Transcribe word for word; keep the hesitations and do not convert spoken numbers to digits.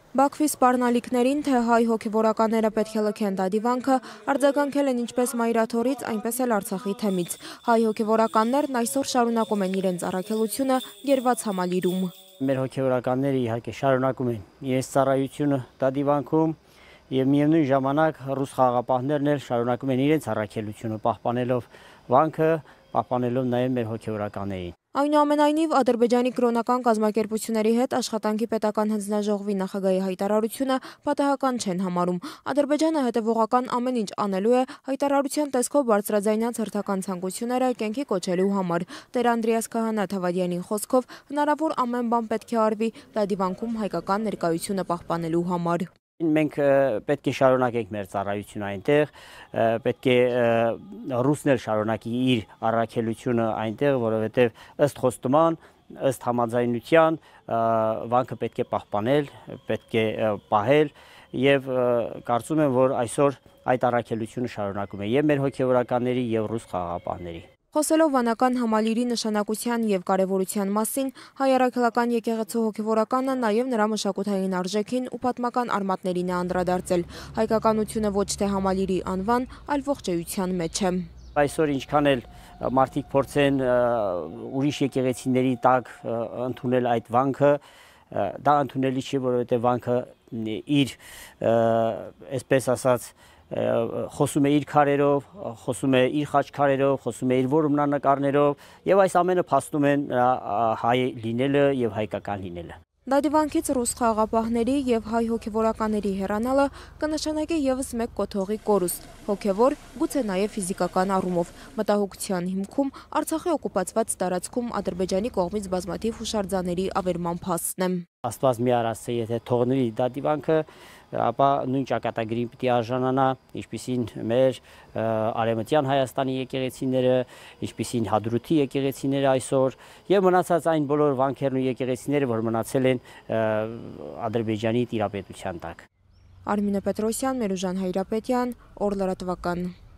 Բաքվի սպառնալիքներին, թե հայ հոգևորականները պետք է լքեն դադիվանքը, արձագանքել են ինչպես Մայրաթորից, այնպես էլ Արցախի թեմից։ Հայ հոգևորականներն այսօր շարունակում են իրենց առաքելությունը Գերված համալիրում։ Մեր հոգևորականները իհարկե շարունակում են իրենց ծառայությունը դադիվանքում եւ միևնույն ժամանակ ռուս խաղաղապահներն էլ շարունակում են իրենց առաքելությունը պահպանելով վանքը, պահպանելով նաեւ մեր հոգևորականներին։ Այնուամենայնիվ, Ադրբեջանի կրոնական կազմակերպությունների հետ աշխատանքի պետական հանձնաժողովի նախագահի հայտարարությունը պատահական չեն համարում։ Ադրբեջանը հետևողական ամեն ինչ անելու է հայտարարության տեսքով բարձրաձայնած հերթական ցանկությունները կյանքի կոչելու համար։ Տեր Անդրեաս Քահանա Թավադյանի խոսքով հնարավոր ամեն բան պետք է արվի դադիվանքում հայկական ներկայությունը պահպանելու համար։ Մենք պետք է շարունակենք մեր ծառայությունը այնտեղ, պետք է ռուսներ շարունակի իր առաքելությունը այնտեղ, որովհետև ըստ խոստման, ըստ համաձայնության վանքը պետք է պահպանել, պետք է պահել եւ կարծում եմ, որ այսօր այդ առաքելությունը շարունակում է եւ մեր հոգեվորականների եւ ռուս խաղաղապահների։ Խոսելով վանական համալիրի նշանակության եւ կարեւորության մասին, հայ առաքելական եկեղեցու հոգեվորականը նաեւ նրա մշակութային արժեքին ու պատմական արմատներին է անդրադարձել։ Հայկականությունը ոչ թե համալիրի անվան, այլ ողջեյության մեջ է։ Այսօր ինչքան էլ մարդիկ փորձեն ուրիշ եկեղեցիների տակ ընդունել այդ վանքը, դա ընդունելի չի, որովհետեւ վանքը իր, այսպես ասած, խոսում է իր քարերով, խոսում է իր խաչքարերով, խոսում է իր որմնանկարներով եւ այս ամենը փաստում են հայ լինելը եւ հայկական լինելը։ Դադիվանքից ռուս խաղաղապահների եւ հայ հոգեվորականների հեռանալը կնշանակի եւս մեկ կոթողի կորուստ, հոգեվոր, գուցե նաեւ ֆիզիկական առումով։ Մտահոգության հիմքում Արցախի օկուպացված տարածքում Ադրբեջանի կողմից բազմաթիվ հուշարձանների ավերման փաստն է։ Աստված մի արասցե, եթե թողնվի դադիվանքը, ապա նույն ճակատագրին պիտի արժանանա, ինչպիսին մեր արևմտյան Հայաստանի եկեղեցիները, ինչպիսին Հադրութի եկեղեցիները այսօր եւ մնացած այն բոլոր վանքերն ու եկեղեցիները, որ մնացել են Ադրբեջանի տիրապետության տակ։ Արմինե Պետրոսյան, Մերուժան Հայրապետյան, Օր լրատվական։